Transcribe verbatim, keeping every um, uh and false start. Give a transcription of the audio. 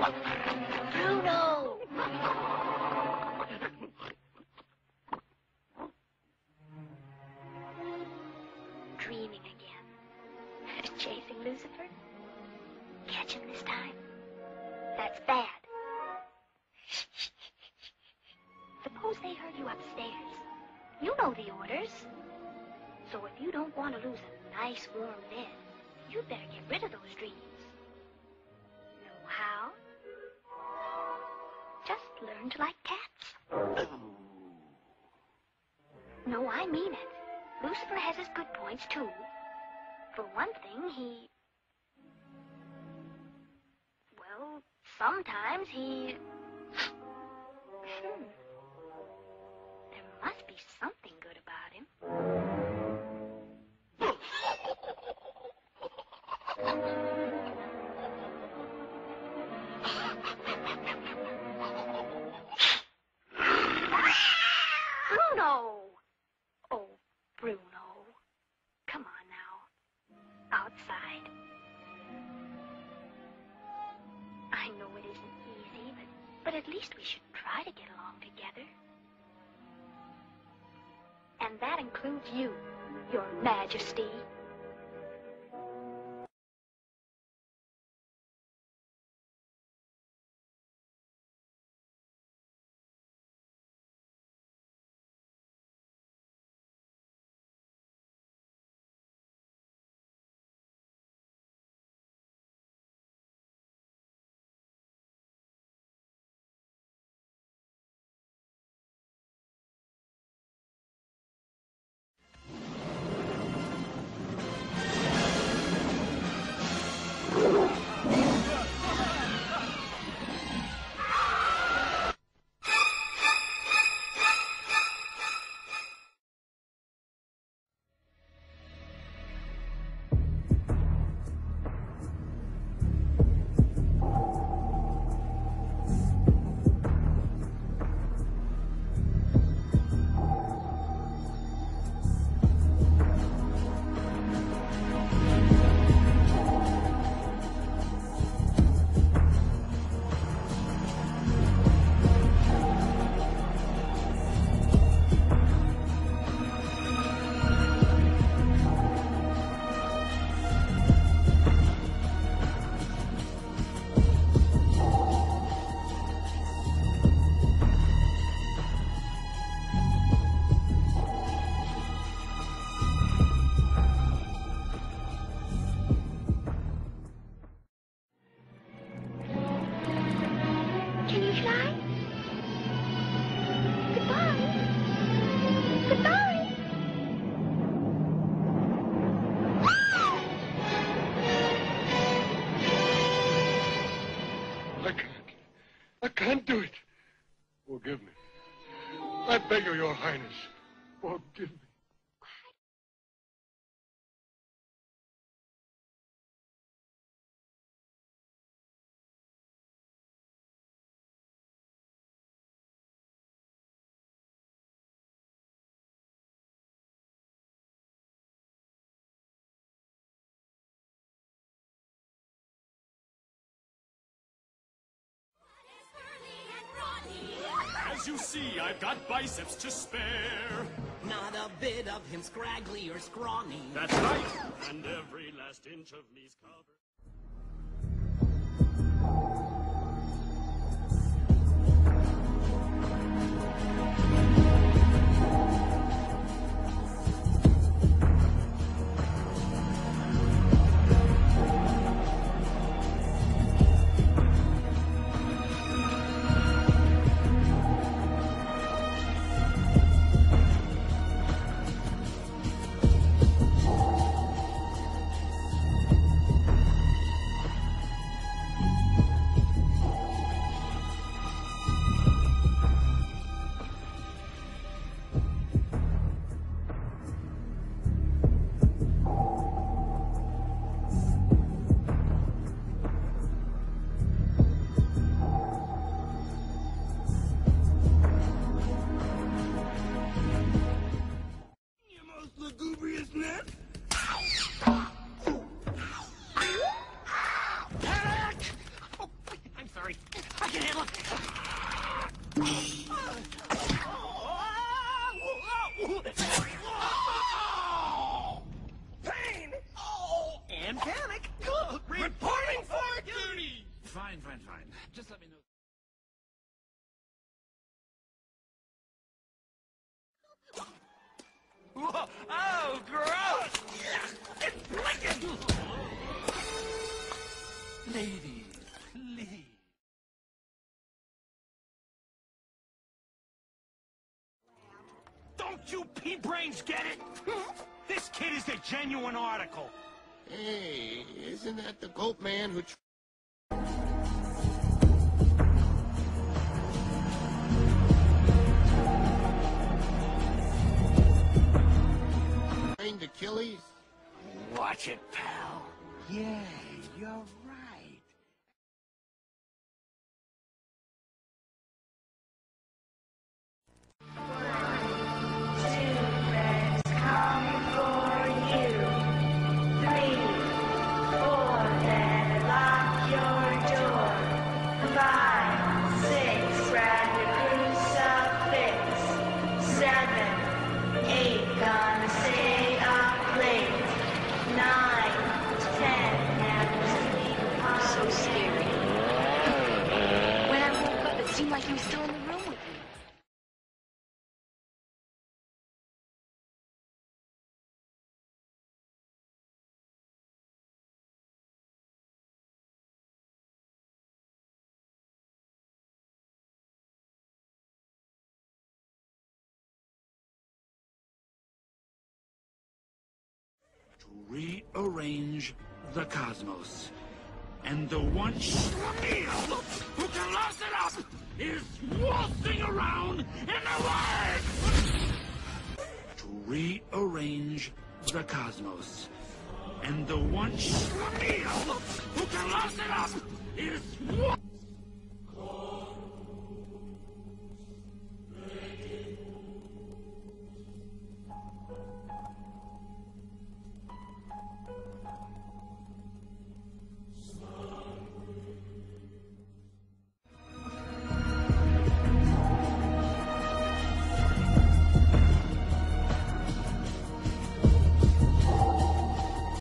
Bruno! Dreaming again. Chasing Lucifer? Catch him this time. That's bad. Suppose they heard you upstairs. You know the orders. So if you don't want to lose a nice warm bed, you'd better get rid of those dreams. Know how? Just learn to like cats. No, I mean it. Lucifer has his good points, too. For one thing, he... Well, sometimes he... Hmm. There must be something good about him. Bruno! Oh, Bruno. Come on now. Outside. I know it isn't easy, but, but at least we should try to get along together. And that includes you, Your Majesty. Forgive me. I beg you, Your Highness, forgive me. As you see, I've got biceps to spare. Not a bit of him scraggly or scrawny. That's right. And every last inch of me's covered. and panic. Reporting for duty! Fine, fine, fine. Just let me know. Whoa. Oh, gross! It's blinking! Ladies, please. Don't you pea-brains get it? This kid is a genuine article. Hey, isn't that the goat man who... Tr trained Achilles? Watch it, pal. Yeah, you're right. Like he was still in the room with me. To rearrange the cosmos. And the one schlemiel who can louse it up is waltzing around in the way! To rearrange the cosmos. And the one schlemiel who can louse it up is...